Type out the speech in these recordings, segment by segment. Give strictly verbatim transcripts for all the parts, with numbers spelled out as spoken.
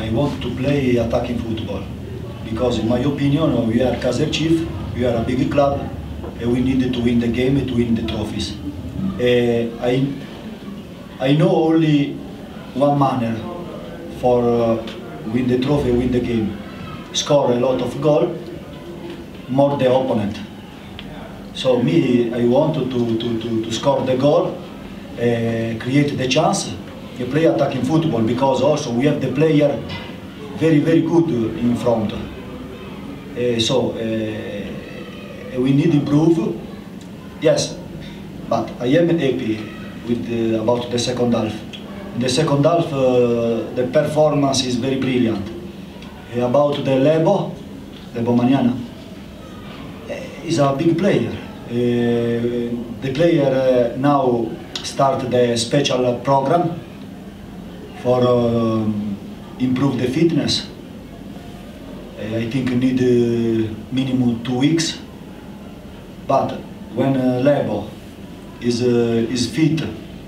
I want to play attacking football because, in my opinion, we are Kaizer Chiefs, we are a big club, and we need to win the game to win the trophies. Uh, I, I know only one manner for uh, win the trophy, win the game. Score a lot of goal, more the opponent. So me, I want to, to, to, to score the goal, uh, create the chance, and play attacking football, because also we have the player very, very good in front. Uh, so uh, we need to improve, yes, but I am happy with the, about the second half. In the second half, uh, the performance is very brilliant. Uh, about the Lebo, Lebo Maniana, uh, is a big player. Uh, the player uh, now start the special program for uh, improve the fitness. Uh, I think need uh, minimum two weeks. But when uh, Lebo is uh, is fit,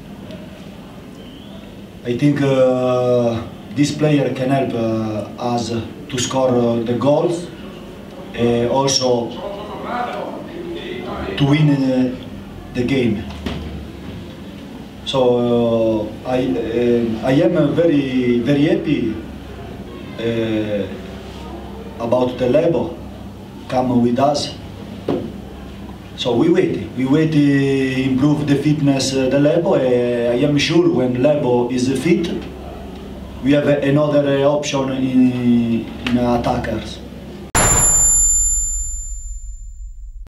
I think uh, this player can help uh, us to score uh, the goals, uh, also to win uh, the game. So uh, I uh, I am uh, very very happy uh, about the Lebo come with us. So we wait, we wait to improve the fitness uh, the Lebo. Uh, I am sure when Lebo is fit, we have another option in, in attackers.